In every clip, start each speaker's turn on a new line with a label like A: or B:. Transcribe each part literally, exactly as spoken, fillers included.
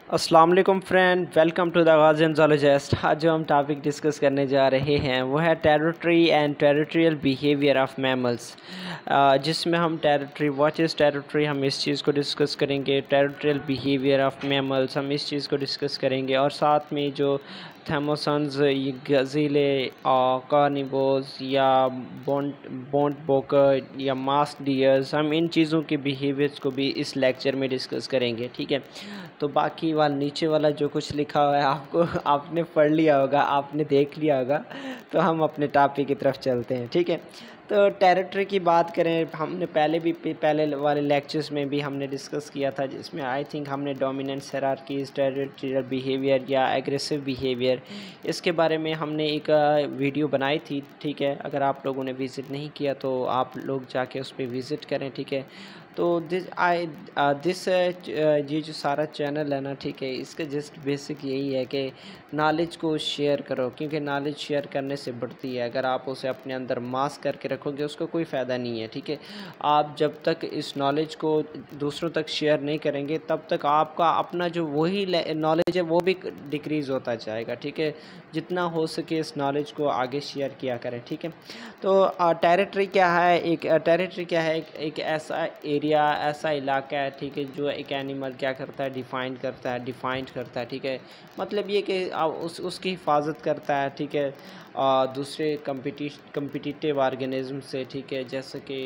A: अस्सलाम वालेकुम friend, welcome to the गाज़ियन ज़ूलॉजिस्ट। आज जो हम टॉपिक डिस्कस करने जा रहे हैं वो है territory and territorial behaviour of mammals, जिसमें हम टेरिटरी व्हाट इज़ टेरिटरी हम इस चीज़ को डिस्कस करेंगे। टेरिटोरियल बिहेवियर ऑफ मैमल्स हम इस चीज़ को डिस्कस करेंगे, और साथ में जो थैमोसन्स, गज़ीले, कार्निवोर्स या बोंट बोंट बोकर या मास्क डियर्स, हम इन चीज़ों के बिहेवियर्स को भी इस लेक्चर में डिस्कस करेंगे। ठीक है, तो बाकी वाला नीचे वाला जो कुछ लिखा हुआ है आपको आपने पढ़ लिया होगा, आपने देख लिया होगा, तो हम अपने टॉपिक की तरफ चलते हैं। ठीक है, तो टेरिटरी की बात करें, हमने पहले भी पहले वाले लेक्चर्स में भी हमने डिस्कस किया था, जिसमें आई थिंक हमने डोमिनेंस हायरार्कीज़, टेरिटोरियल बिहेवियर या एग्रेसिव बिहेवियर, इसके बारे में हमने एक वीडियो बनाई थी। ठीक है, अगर आप लोगों ने विज़िट नहीं किया तो आप लोग जाके उस पर विज़िट करें। ठीक है, तो दिस आई दिस ये जो सारा चैनल है ना, ठीक है, इसका जस्ट बेसिक यही है कि नॉलेज को शेयर करो, क्योंकि नॉलेज शेयर करने से बढ़ती है। अगर आप उसे अपने अंदर मास्क करके रखोगे उसका कोई फ़ायदा नहीं है। ठीक है, आप जब तक इस नॉलेज को दूसरों तक शेयर नहीं करेंगे तब तक आपका अपना जो वही नॉलेज है वो भी डिक्रीज़ होता जाएगा। ठीक है, जितना हो सके इस नॉलेज को आगे शेयर किया करें। ठीक है, तो टेरिटरी क्या है, एक टेरिटरी क्या है, एक, एक ऐसा एरिया, ऐसा इलाका है, ठीक है, जो एक एनिमल क्या करता है, डिफाइन करता है डिफाइन करता है। ठीक है, मतलब ये कि उस उसकी हिफाजत करता है। ठीक है, और दूसरे कम्पिटिश कम्पिटिटिव ऑर्गेनिज्म से। ठीक है, जैसे कि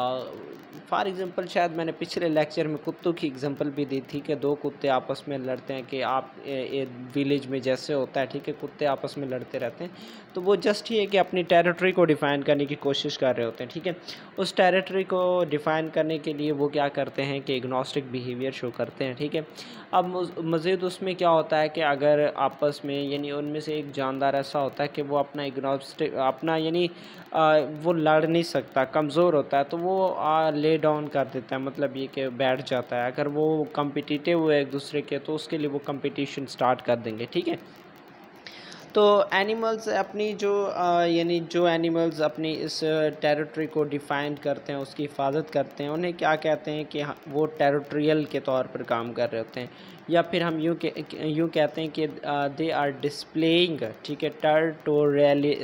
A: फॉर एग्ज़ाम्पल, शायद मैंने पिछले लेक्चर में कुत्तों की एग्जांपल भी दी थी कि दो कुत्ते आपस में लड़ते हैं, कि आप विलेज में जैसे होता है, ठीक है, कुत्ते आपस में लड़ते रहते हैं, तो वो जस्ट ही है कि अपनी टेरिटरी को डिफ़ाइन करने की कोशिश कर रहे होते हैं। ठीक है, उस टेरिटरी को डिफ़ाइन करने के लिए वो क्या करते हैं कि एग्नोस्टिक बिहेवियर शो करते हैं। ठीक है, अब मज़ीद उसमें क्या होता है कि अगर आपस में, यानी उनमें से एक जानदार ऐसा होता है कि वो अपना एग्नोस्टिक अपना यानी वो लड़ नहीं सकता, कमज़ोर होता है, तो वो ले डाउन कर देता है, मतलब ये कि बैठ जाता है। अगर वो कम्पिटिटिव हुए एक दूसरे के, तो उसके लिए वो कंपटीशन स्टार्ट कर देंगे। ठीक है, तो एनिमल्स अपनी जो यानी जो एनिमल्स अपनी इस टेरिटरी को डिफ़ाइन करते हैं, उसकी हिफाजत करते हैं, उन्हें क्या कहते हैं कि वो टेरिटोरियल के तौर पर काम कर रहे होते हैं, या फिर हम यूँ के यूँ कहते हैं कि दे आर डिस्प्लेइंग, ठीक है, टेरिटोरियली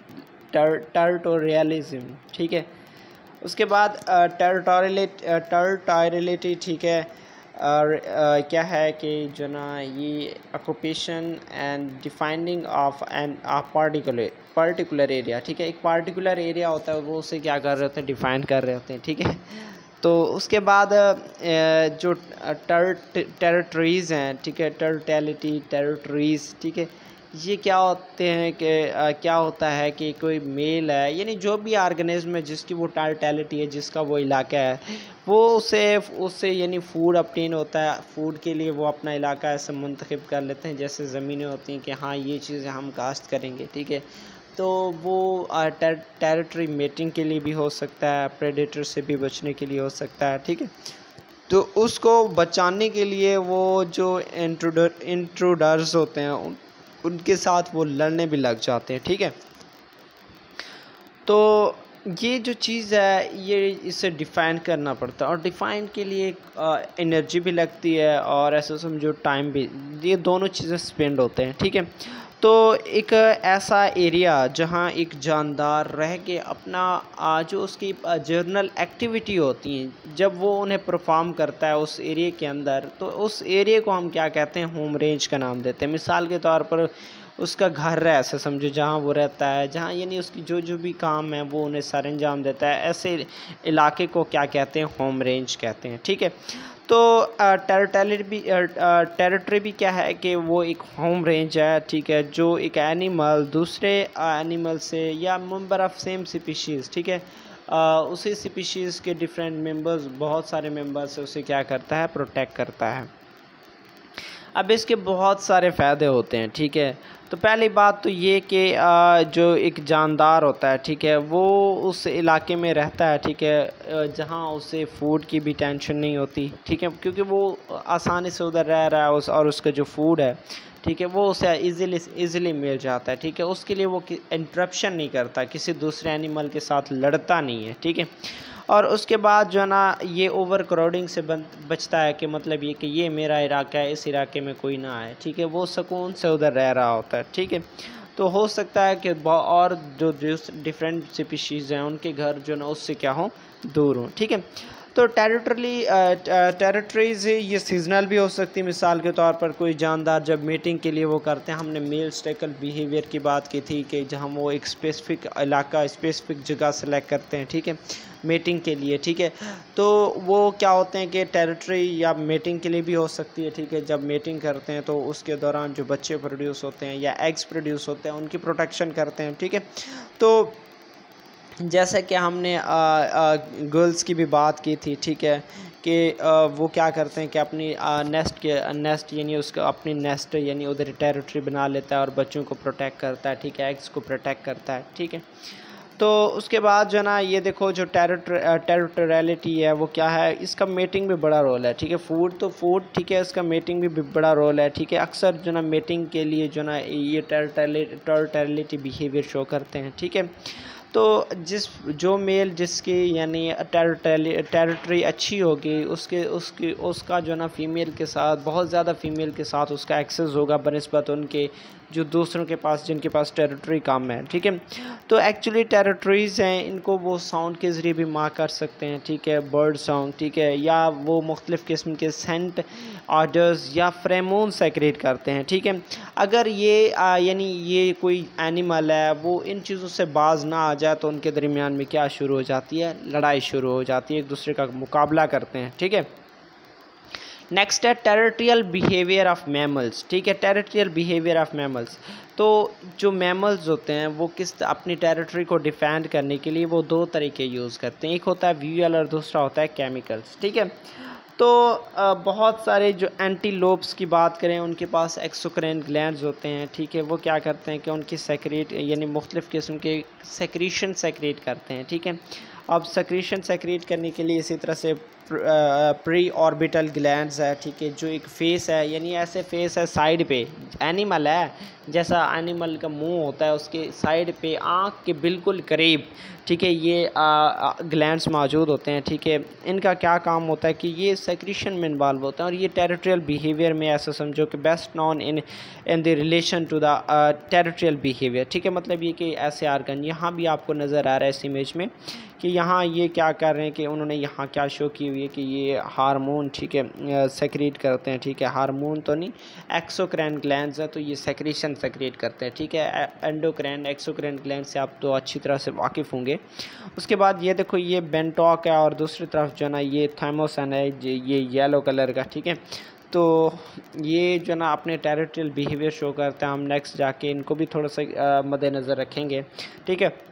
A: टेरिटोरियलिज्म। ठीक है, उसके बाद टेरिटोरियलिटी टेरिटोरियलिटी ठीक है, और uh, क्या है कि जो ना ये occupation and defining of an ah particular particular area. ठीक है, एक पर्टिकुलर एरिया होता है, वो उसे क्या कर रहे होते हैं, डिफ़ाइन कर रहे होते हैं। ठीक है, तो उसके बाद जो टेरिटरीज़ हैं, ठीक है, टेरिटोरियलिटी टेरिटरीज़, ठीक है, ये क्या होते हैं कि क्या होता है कि कोई मेल है, यानी जो भी ऑर्गेनिज्म है जिसकी वो टेरिटोरियलिटी है, जिसका वो इलाका है, वो उसे उससे यानी फूड ऑब्टेन होता है, फूड के लिए वो अपना इलाका ऐसे मुंतखब कर लेते हैं, जैसे ज़मीनें होती हैं कि हाँ ये चीज़ें हम काश्त करेंगे। ठीक है, तो वो टेरिटरी मेटिंग के लिए भी हो सकता है, प्रेडेटर से भी बचने के लिए हो सकता है। ठीक है, तो उसको बचाने के लिए वो जो इंट्रूडर इंट्रूडर्स होते हैं उन, उनके साथ वो लड़ने भी लग जाते हैं। ठीक है, तो ये जो चीज़ है ये इसे डिफ़ाइन करना पड़ता है, और डिफ़ाइन के लिए एनर्जी भी लगती है, और ऐसा समझो टाइम भी, ये दोनों चीज़ें स्पेंड होते हैं। ठीक है, तो एक ऐसा एरिया जहाँ एक जानदार रह के अपना जो उसकी जर्नल एक्टिविटी होती हैं, जब वो उन्हें परफॉर्म करता है उस एरिया के अंदर, तो उस एरिया को हम क्या कहते हैं, होम रेंज का नाम देते हैं। मिसाल के तौर पर उसका घर है, ऐसे समझो, जहाँ वो रहता है, जहाँ यानी उसकी जो जो भी काम है वो उन्हें सर अंजाम देता है, ऐसे इलाके को क्या कहते हैं, होम रेंज कहते हैं। ठीक है, तो टेरिटरी भी टेरिटरी भी क्या है कि वो एक होम रेंज है। ठीक है, जो एक एनिमल दूसरे एनिमल से या मेंबर ऑफ सेम स्पीशीज़, ठीक है, uh, उसी स्पीशीज़ के डिफरेंट मेंबर्स, बहुत सारे मेंबर्स से उसे क्या करता है, प्रोटेक्ट करता है। अब इसके बहुत सारे फ़ायदे होते हैं। ठीक है, तो पहली बात तो ये कि जो एक जानदार होता है, ठीक है, वो उस इलाके में रहता है, ठीक है, जहाँ उसे फूड की भी टेंशन नहीं होती। ठीक है, क्योंकि वो आसानी से उधर रह रहा है, उस और उसका जो फूड है, ठीक है, वो उसे इजीली इजीली मिल जाता है। ठीक है, उसके लिए वो इंटरप्शन नहीं करता, किसी दूसरे एनिमल के साथ लड़ता नहीं है। ठीक है, और उसके बाद जो है ना ये ओवर क्राउडिंग से बन बचता है कि मतलब ये कि ये मेरा इलाका है, इस इलाके में कोई ना आए, ठीक है, वो सुकून से उधर रह रहा होता है, ठीक है। तो हो सकता है कि और जो डिफरेंट स्पीशीज़ हैं उनके घर जो ना उससे क्या हो, दूर हों, ठीक है। तो टेरिटरी टेरिटरीज़ ये सीजनल भी हो सकती है। मिसाल के तौर पर कोई जानदार जब मीटिंग के लिए वो करते हैं, हमने मेल स्टेकल बिहेवियर की बात की थी कि जहाँ वो एक स्पेसिफिक इलाका स्पेसिफिक जगह सेलेक्ट करते हैं, ठीक है, मीटिंग के लिए, ठीक है। तो वो क्या होते हैं कि टेरिटरी या मीटिंग के लिए भी हो सकती है, ठीक है। जब मीटिंग करते हैं तो उसके दौरान जो बच्चे प्रोड्यूस होते हैं या एग्स प्रोड्यूस होते हैं उनकी प्रोटेक्शन करते हैं, ठीक है। तो जैसे कि हमने गर्ल्स की भी बात की थी, ठीक है, कि वो क्या करते हैं कि अपनी नेस्ट के नेस्ट यानी उसका अपनी नेस्ट यानी उधर टेरिटरी बना लेता है और बच्चों को प्रोटेक्ट करता है, ठीक है, एग्स को प्रोटेक्ट करता है, ठीक है। तो उसके बाद जो ना ये देखो जो टेरिटर टेरिटोरियलिटी है वो क्या है, इसका मेटिंग भी बड़ा रोल है, ठीक है। फूड तो फूड ठीक है, इसका मेटिंग भी बड़ा रोल है, ठीक है। अक्सर जो ना मेटिंग के लिए जो ना ये टेरिटोरियलिटी बिहेवियर शो करते हैं, ठीक है। तो जिस जो मेल जिसकी यानी टेरिटरी अच्छी होगी उसके उसकी उसका जो ना फ़ीमेल के साथ बहुत ज़्यादा फ़ीमेल के साथ उसका एक्सेस होगा बनिस्बत उनके जो दूसरों के पास जिनके पास टेरिटरी कम है, ठीक है। तो एक्चुअली टेरिटरीज़ हैं, इनको वो साउंड के ज़रिए भी मार्क कर सकते हैं, ठीक है, बर्ड सॉन्ग, ठीक है, या वो मुख्तलिफ़ किस्म के सेंट ऑर्डर्स या फ्रेमोन सेक्रेट करते हैं, ठीक है। अगर ये यानी ये कोई एनिमल है वो इन चीज़ों से बाज ना आ जाए तो उनके दरमियान में क्या शुरू हो जाती है, लड़ाई शुरू हो जाती है, एक दूसरे का मुकाबला करते हैं, ठीक है। नेक्स्ट है टेरिटरियल बिहेवियर ऑफ मैमल्स, ठीक है, टेरिटरियल बिहेवियर ऑफ मैमल्स। तो जो मैमल्स होते हैं वो किस अपनी टेरिटरी को डिफेंड करने के लिए वो दो तरीके यूज़ करते हैं, एक होता है व्यूअल और दूसरा होता है केमिकल्स, ठीक है। तो बहुत सारे जो एंटीलोप्स की बात करें उनके पास एक्सोक्राइन ग्लैंड्स होते हैं, ठीक है, वो क्या करते हैं कि उनकी सेक्रेट यानी मुख्तलिफ़ किस्म के सेक्रीशन सेक्रेट करते हैं, ठीक है। अब सेक्रीशन सेक्रेट करने के लिए इसी तरह से प्री ऑर्बिटल ग्लैंड्स है, ठीक है, जो एक फेस है यानी ऐसे फेस है साइड पे, एनिमल है जैसा एनिमल का मुंह होता है उसके साइड पे आँख के बिल्कुल करीब, ठीक है, ये ग्लैंड्स मौजूद होते हैं, ठीक है। इनका क्या काम होता है कि ये सेक्रीशन में इन्वॉल्व होता है और ये टेरिटरियल बिहेवियर में ऐसा समझो कि best known in in the relation to the territorial behaviour, ठीक है। मतलब ये कि ऐसे आर्गन यहाँ भी आपको नज़र आ रहा है इस इमेज में कि यहाँ ये क्या कर रहे हैं कि उन्होंने यहाँ क्या शो की हुई है कि ये हार्मोन, ठीक है, सेक्रेट करते हैं, ठीक है, हार्मोन तो नहीं, एक्सोक्राइन ग्लैंड्स है तो ये सेक्रेशन सेक्रेट करते हैं, ठीक है। एंडोक्राइन एक्सोक्राइन ग्लैंड से आप तो अच्छी तरह से वाकिफ़ होंगे। उसके बाद ये देखो ये बेंटॉक है और दूसरी तरफ जो ना ये थाइमोसिन है, ये येलो कलर का, ठीक है। तो ये जो ना अपने टेरिटरियल बिहेवियर शो करते हैं। हम नेक्स्ट जाके इनको भी थोड़ा सा मद्देनज़र रखेंगे, ठीक है।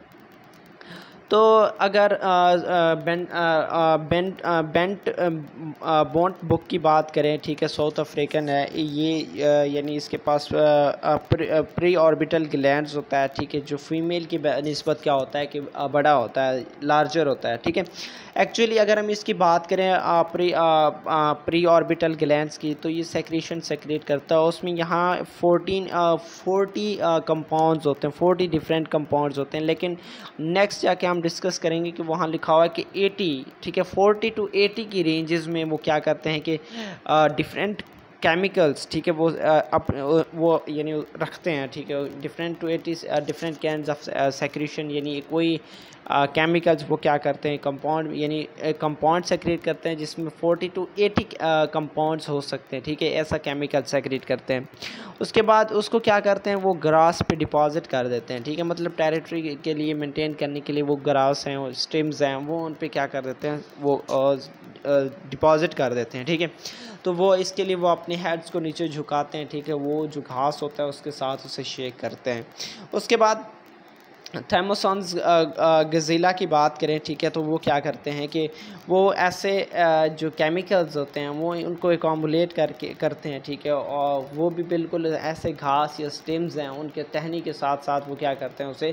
A: तो अगर bent bent bent bontebok की बात करें, ठीक है, साउथ अफ्रीकन है ये, यानी इसके पास प्री ऑर्बिटल ग्लैंड्स होता है, ठीक है, जो फीमेल की निस्बत क्या होता है कि बड़ा होता है, लार्जर होता है, ठीक है। एक्चुअली अगर हम इसकी बात करें प्री प्री ऑर्बिटल ग्लैंड्स की तो ये सेक्रेशन सेक्रेट करता है, उसमें यहाँ फोर्टीन फोर्टी कंपाउंड्स होते हैं, फोर्टी डिफरेंट कंपाउंड्स होते हैं, लेकिन नेक्स्ट जाके हम डिस्कस करेंगे कि वहाँ लिखा हुआ है कि एटी, ठीक है, फोर्टी टू एटी की रेंजेस में वो क्या करते हैं कि डिफरेंट केमिकल्स, ठीक है, वो अप वो यानी रखते हैं, ठीक है, different two eighty different kinds of secretion, यानी कोई केमिकल्स वो क्या करते हैं कंपाउंड यानी कंपाउंड सेक्रेट करते हैं जिसमें फोर्टी टू एटी कंपाउंड्स हो सकते हैं, ठीक है, ऐसा केमिकल सेक्रेट करते हैं। उसके बाद उसको क्या करते हैं वो ग्रास पे डिपॉजिट कर देते हैं, ठीक है, मतलब टेरिटरी के लिए मेंटेन करने के लिए वो ग्रास हैं और स्टेम्स हैं वो उन पे क्या कर देते हैं वो डिपॉजिट कर देते हैं, ठीक है। तो वो इसके लिए वो अपने हेड्स को नीचे झुकाते हैं, ठीक है, वो जो घास होता है उसके साथ उसे शेक करते हैं। उसके बाद थैमोसॉन्स गज़ीला की बात करें, ठीक है, तो वो क्या करते हैं कि वो ऐसे जो केमिकल्स होते हैं वो उनको एकॉमुलेट करके करते हैं, ठीक है, और वो भी बिल्कुल ऐसे घास या स्टेम्स हैं उनके टहनी के साथ साथ वो क्या करते हैं उसे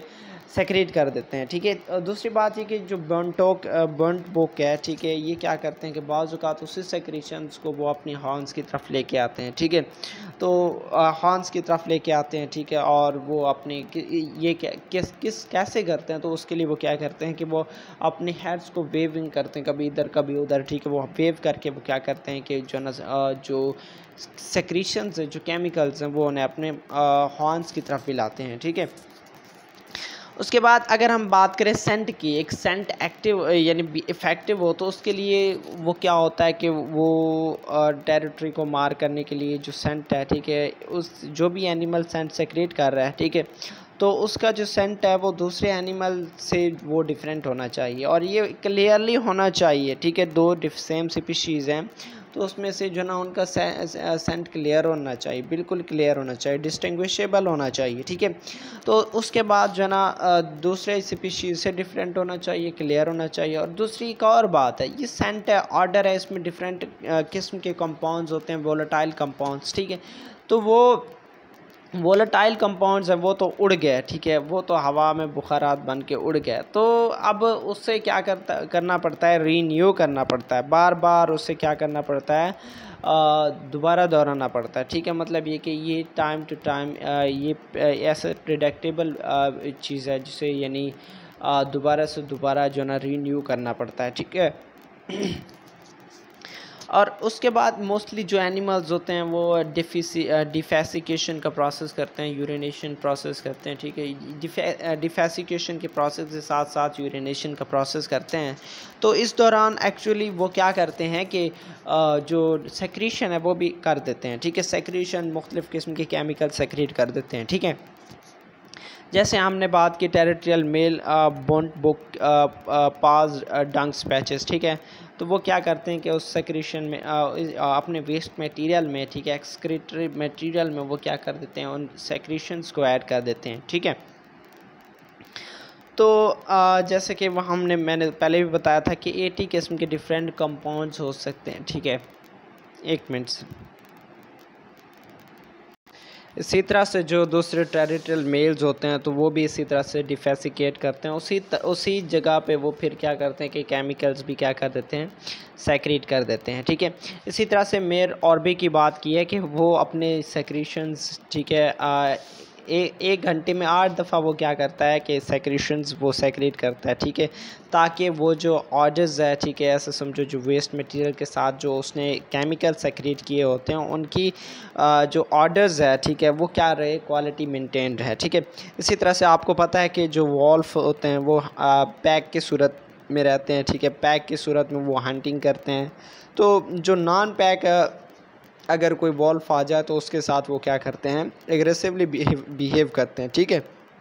A: सेक्रेट कर देते हैं, ठीक है। दूसरी बात ये कि जो बर्नटोक बर्नट बुक है, ठीक है, ये क्या करते हैं कि बाज़ औक़ात उसी सेक्रेशंस को वो अपनी हॉर्न्स की तरफ लेके आते हैं, ठीक है। तो हॉर्न्स की तरफ लेके आते हैं, ठीक है, और वो अपनी ये क्या किस किस कैसे करते हैं, तो उसके लिए वो क्या करते हैं कि वो अपने हेड्स को वेविंग करते हैं, कभी इधर कभी उधर, ठीक है। वो वेव करके वो क्या करते हैं कि जो न जो सेक्रेशंस है, जो केमिकल्स हैं, वो उन्हें अपने हॉर्न्स की तरफ भी लाते हैं, ठीक है। उसके बाद अगर हम बात करें सेंट की, एक सेंट एक्टिव यानी इफ़ेक्टिव हो, तो उसके लिए वो क्या होता है कि वो टेरिटरी को मार करने के लिए जो सेंट है, ठीक है, उस जो भी एनिमल सेंट सेक्रेट कर रहा है, ठीक है, तो उसका जो सेंट है वो दूसरे एनिमल से वो डिफरेंट होना चाहिए, और ये क्लियरली होना चाहिए, ठीक है। दो सेम स्पीशीज़ हैं, तो उसमें से जो ना उनका सेंट क्लियर होना चाहिए, बिल्कुल क्लियर होना चाहिए, डिस्टिंग्विशेबल होना चाहिए, ठीक है। तो उसके बाद जो ना दूसरे स्पीशीज़ से डिफरेंट होना चाहिए, क्लियर होना चाहिए। और दूसरी एक और बात है, ये सेंट है, ऑर्डर है, इसमें डिफरेंट किस्म के कंपाउंड्स होते हैं, वोलेटाइल कंपाउंड्स, ठीक है। तो वो वोलेटाइल कंपाउंड्स है वो तो उड़ गए, ठीक है, वो तो हवा में बुखारात बन के उड़ गए। तो अब उससे क्या करता करना पड़ता है, रीन्यू करना पड़ता है, बार बार उससे क्या करना पड़ता है, दोबारा दोहराना पड़ता है, ठीक है। मतलब ये कि ये टाइम टू टाइम ये ऐसा प्रिडिक्टेबल चीज़ है जिसे यानी दोबारा से दोबारा जो ना रीन्यू करना पड़ता है, ठीक है। और उसके बाद मोस्टली जो एनिमल्स होते हैं वो डिफिसी डिफेसिकेशन का प्रोसेस करते हैं, यूरिनेशन प्रोसेस करते हैं, ठीक है। डिफेसिकेशन के प्रोसेस के साथ साथ यूरिनेशन का प्रोसेस करते हैं। तो इस दौरान एक्चुअली वो क्या करते हैं कि जो सेक्रीशन है वो भी कर देते हैं, ठीक है। सेक्रीशन मुख्तलिफ़ किस्म के केमिकल सेक्रेट कर देते हैं, ठीक है। जैसे हमने बात की टेरिटोरियल मेल बोन्ट बुक पाज डंक्स पैचेस, ठीक है। तो वो क्या करते हैं कि उस सेक्रेशन में आ, अपने वेस्ट मटेरियल में, ठीक है, एक्सक्रीटरी मटेरियल में वो क्या कर देते हैं, उन सेक्रेशंस को ऐड कर देते हैं, ठीक है। तो आ, जैसे कि वो हमने मैंने पहले भी बताया था कि अस्सी किस्म के डिफरेंट कंपाउंड्स हो सकते हैं, ठीक है। एक मिनट। इसी तरह से जो दूसरे टेरिटोरियल मेल्स होते हैं तो वो भी इसी तरह से डिफेसिकेट करते हैं, उसी उसी जगह पे वो फिर क्या करते हैं कि केमिकल्स भी क्या कर देते हैं, सेक्रेट कर देते हैं, ठीक है। इसी तरह से मेयर ऑर्बी की बात की है कि वो अपने सेक्रेशंस, ठीक है, आ, ए, एक घंटे में आठ दफ़ा वो क्या करता है कि सेक्रेशंस वो सेक्रेट करता है, ठीक है, ताकि वो जो ऑर्डर्स है, ठीक है, ऐसे समझो जो वेस्ट मटेरियल के साथ जो उसने केमिकल सेक्रेट किए होते हैं उनकी आ, जो ऑर्डर्स है, ठीक है, वो क्या रहे, क्वालिटी मेंटेन्ड है, ठीक है। इसी तरह से आपको पता है कि जो वॉल्फ होते हैं वो पैक की सूरत में रहते हैं, ठीक है, पैक की सूरत में वो हंटिंग करते हैं। तो जो नॉन पैक अगर कोई वॉल्फ आ जाए तो उसके साथ वो क्या करते हैं, एग्रेसिवली बिहेव करते हैं, ठीक है।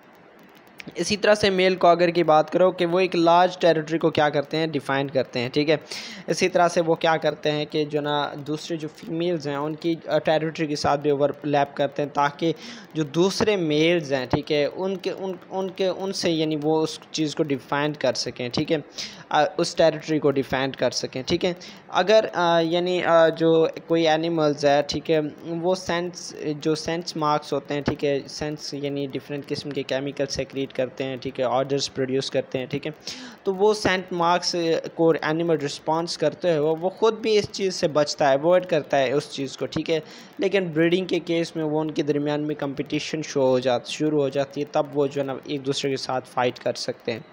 A: इसी तरह से मेल कॉगर की बात करो कि वो एक लार्ज टेरिटरी को क्या करते हैं, डिफ़ाइन करते हैं, ठीक है। इसी तरह से वो क्या करते हैं कि जो ना दूसरे जो फीमेल्स हैं उनकी टेरिटरी के साथ भी ओवरलैप करते हैं, ताकि जो दूसरे मेल्स हैं, ठीक है, उनके उन उनके उनसे यानी वो उस चीज़ को डिफ़ाइन कर सकें, ठीक है, उस टेरिटरी को डिफ़ाइन कर सकें, ठीक है। अगर यानी जो कोई एनिमल्स है, ठीक है, वो सेंस जो सेंस मार्क्स होते हैं, ठीक है, सेंस यानी डिफरेंट किस्म के केमिकल सेक्रेट करते हैं, ठीक है, ऑर्डर्स प्रोड्यूस करते हैं, ठीक है। तो वो सेंट मार्क्स को एनिमल रिस्पॉन्स करते हुए वो ख़ुद भी इस चीज़ से बचता है, अवॉइड करता है उस चीज़ को, ठीक है। लेकिन ब्रीडिंग के केस में वो उनके दरमियान में कंपटीशन शो हो जाती शुरू हो जाती है, तब वो जो है ना एक दूसरे के साथ फ़ाइट कर सकते हैं।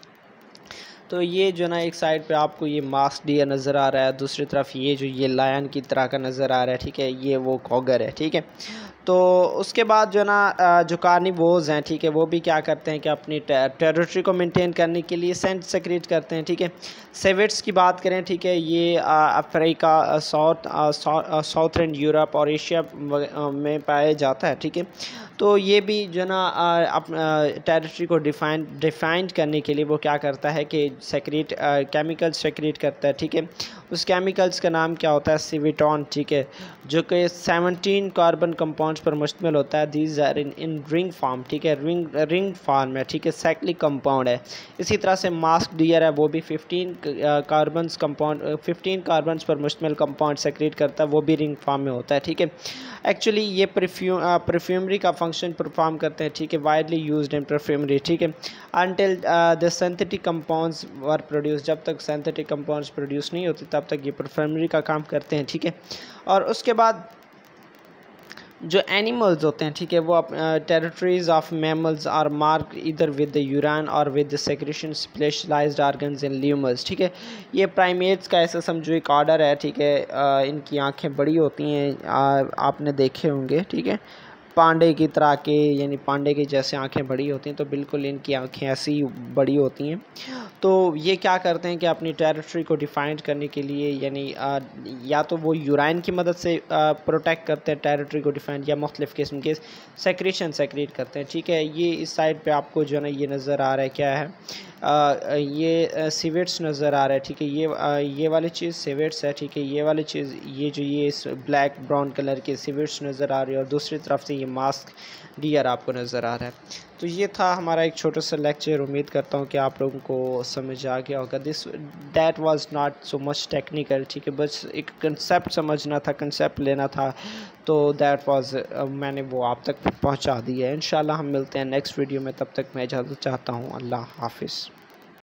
A: तो ये जो ना एक साइड पे आपको ये मास्क डियर नज़र आ रहा है, दूसरी तरफ ये जो ये लायन की तरह का नज़र आ रहा है, ठीक है, ये वो कॉगर है, ठीक है। तो उसके बाद जो ना जो कार्निवोर्स हैं, ठीक है, वो भी क्या करते हैं कि अपनी टेरिटरी को मेंटेन करने के लिए सेंट सेक्रेट करते हैं, ठीक है। सेविट्स की बात करें, ठीक है, ये अफ्रीका, साउथ साउथर्न यूरोप और एशिया में पाया जाता है, ठीक है। तो ये भी जो ना अपना टेरिटरी को डिफाइन डिफाइंड करने के लिए वो क्या करता है कि सेक्रेट केमिकल सेक्रेट करता है, ठीक है। उस केमिकल्स का नाम क्या होता है, सिविटॉन, ठीक है, जो कि सेवनटीन कार्बन कंपाउंड्स पर मुश्तमिल होता है। These are in in ring form, ठीक है, रिंग रिंग फॉर्म है, ठीक है, साइक्लिक कंपाउंड है। इसी तरह से मास्क डियर है, वो भी fifteen carbons compound fifteen carbons पर मुश्तमिल कंपाउंड सेक्रेट करता है, वो भी रिंग फॉर्म में होता है, ठीक है। एक्चुअली ये परफ्यूम परफ्यूमरी का फंक्शन परफॉर्म करते हैं, ठीक है, वाइडली यूज्ड इन परफ्यूमरी, ठीक है, until the synthetic compounds were produce, जब तक सिंथेटिक कंपाउंड्स प्रोड्यूस नहीं होते तब तक ये परफ्यूमरी का काम करते हैं, ठीक है। और उसके बाद जो एनिमल्स होते हैं, ठीक है, वो territories of mammals are mark इधर विद द यूरान और with the secretion specialized organs in lemurs, ठीक है। ये प्राइमेट्स का ऐसा समझो एक ऑर्डर है, ठीक है। आ, इनकी आंखें बड़ी होती हैं, आ, आपने देखे होंगे, ठीक है, पांडे की तरह के, यानी पांडे की जैसे आंखें बड़ी होती हैं, तो बिल्कुल इनकी आंखें ऐसी बड़ी होती हैं। तो ये क्या करते हैं कि अपनी टेरिटरी को डिफाइंड करने के लिए, यानी आ, या तो वो यूराइन की मदद से प्रोटेक्ट करते हैं टेरिटरी को डिफाइंड, या मुख्तलिफ़ किस्म के सेक्रेशन सेक्रेट करते हैं, ठीक है। ये इस साइड पे आपको जो है ना ये नज़र आ रहा है, क्या है, आ, ये सिवेट्स नज़र आ रहा है, ठीक है। ये आ, ये वाली चीज़ सिवेट्स है, ठीक है। ये वाली चीज़, ये जो ये ब्लैक ब्राउन कलर के सिवेट्स नज़र आ रही है, और दूसरी तरफ से ये मास्क डियर आपको नज़र आ रहा है। तो ये था हमारा एक छोटा सा लेक्चर। उम्मीद करता हूँ कि आप लोगों को समझ आ गया होगा। This that was not so much technical, ठीक है, बस एक कंसेप्ट समझना था, कंसेप्ट लेना था, तो दैट वाज मैंने वो आप तक पहुँचा दी है। इंशाल्लाह हम मिलते हैं नेक्स्ट वीडियो में, तब तक मैं इजाज़त चाहता हूँ। अल्लाह हाफिज़।